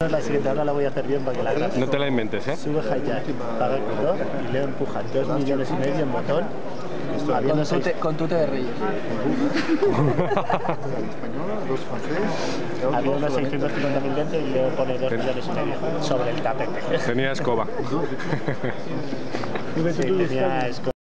La siguiente, ahora la voy a hacer bien para que la grabe. No te la inventes, ¿eh? Sube hijack, paga el color y Leo empuja 2,5 millones en botón. Con tute de Reyes. Había unos 650.000 dentro y Leo pone 2,5 millones sobre el tapete. Tenía escoba. Sí, tenía escoba.